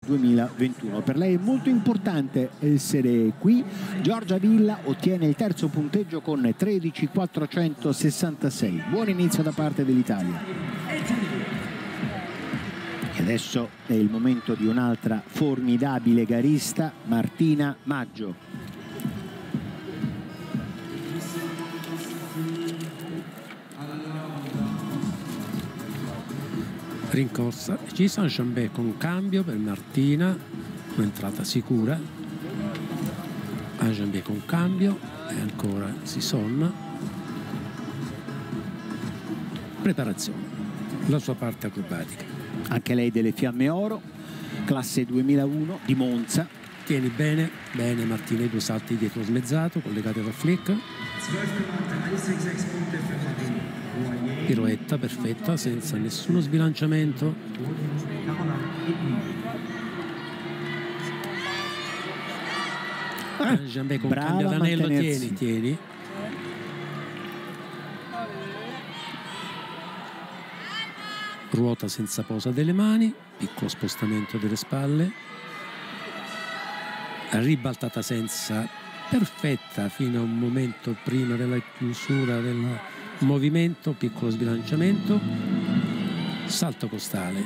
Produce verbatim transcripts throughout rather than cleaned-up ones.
duemilaventuno. Per lei è molto importante essere qui. Giorgia Villa ottiene il terzo punteggio con tredici quattrocentosessantasei. Buon inizio da parte dell'Italia. E adesso è il momento di un'altra formidabile garista, Martina Maggio. Rincorsa decisa, un jambé con cambio per Martina, un'entrata sicura, un jambé con cambio e ancora si sonna. Preparazione, la sua parte acrobatica. Anche lei delle fiamme oro, classe duemilauno di Monza. Tieni bene, bene Martina, i due salti dietro smezzato collegati dal flick. Piroetta perfetta senza nessuno sbilanciamento. Ah, jambé con cambio d'anello, tieni, tieni. Ruota senza posa delle mani, piccolo spostamento delle spalle. Ribaltata senza, perfetta fino a un momento prima della chiusura del movimento, piccolo sbilanciamento, salto costale,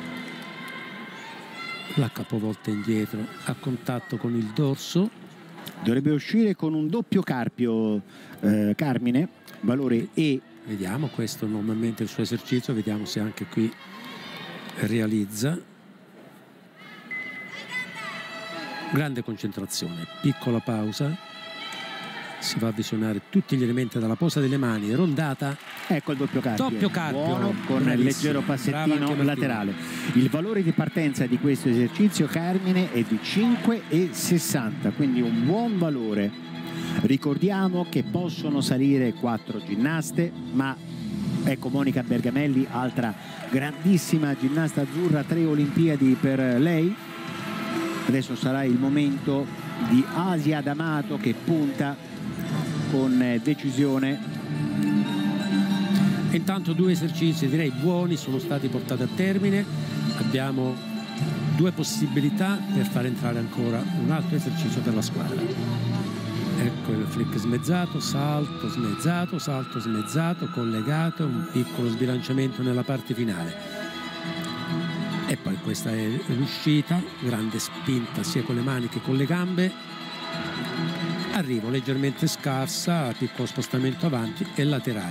la capovolta indietro a contatto con il dorso. Dovrebbe uscire con un doppio carpio, eh, Carmine, valore E. Vediamo, questo normalmente è il suo esercizio, vediamo se anche qui realizza. Grande concentrazione, piccola pausa, si va a visionare tutti gli elementi dalla posa delle mani, rondata. Ecco il doppio carpio, doppio carpio. Buono, con il leggero passettino laterale. Il valore di partenza di questo esercizio, Carmine, è di cinque virgola sessanta, quindi un buon valore. Ricordiamo che possono salire quattro ginnaste, ma ecco Monica Bergamelli, altra grandissima ginnasta azzurra, tre Olimpiadi per lei. Adesso sarà il momento di Asia D'Amato che punta con decisione. Intanto due esercizi direi buoni sono stati portati a termine. Abbiamo due possibilità per far entrare ancora un altro esercizio per la squadra. Ecco il flick smezzato, salto smezzato, salto smezzato, collegato, un piccolo sbilanciamento nella parte finale. E poi questa è l'uscita, grande spinta sia con le mani che con le gambe. Arrivo leggermente scarsa, piccolo spostamento avanti e laterale.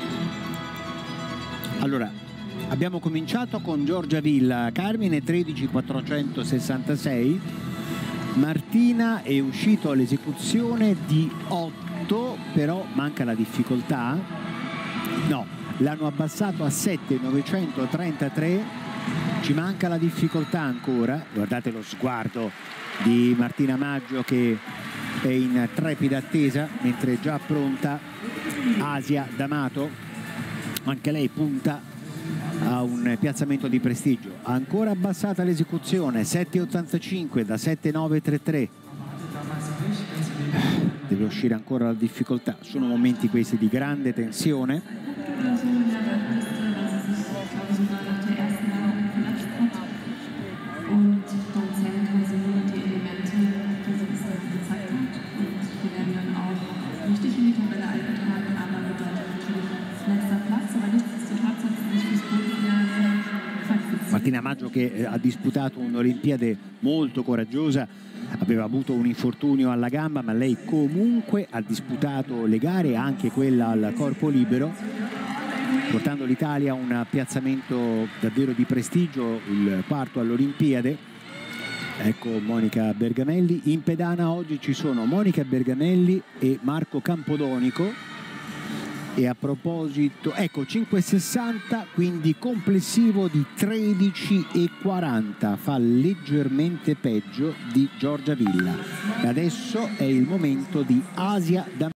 Allora, abbiamo cominciato con Giorgia Villa, Carmine tredici quattrocentosessantasei. Martina è uscito all'esecuzione di otto, però manca la difficoltà. No, l'hanno abbassato a sette novecentotrentatré, ci manca la difficoltà ancora. Guardate lo sguardo di Martina Maggio che è in trepida attesa, mentre è già pronta Asia D'Amato. Anche lei punta a un piazzamento di prestigio. Ancora abbassata l'esecuzione, sette ottantacinque da sette novecentotrentatré. Deve uscire ancora la difficoltà. Sono momenti questi di grande tensione. Martina Maggio che ha disputato un'Olimpiade molto coraggiosa, aveva avuto un infortunio alla gamba, ma lei comunque ha disputato le gare, anche quella al corpo libero, portando l'Italia a un piazzamento davvero di prestigio, il quarto all'Olimpiade. Ecco Monica Bergamelli. In pedana oggi ci sono Monica Bergamelli e Marco Campodonico. E a proposito, ecco cinque virgola sessanta, quindi complessivo di tredici virgola quaranta, fa leggermente peggio di Giorgia Villa. E adesso è il momento di Asia D'Amato.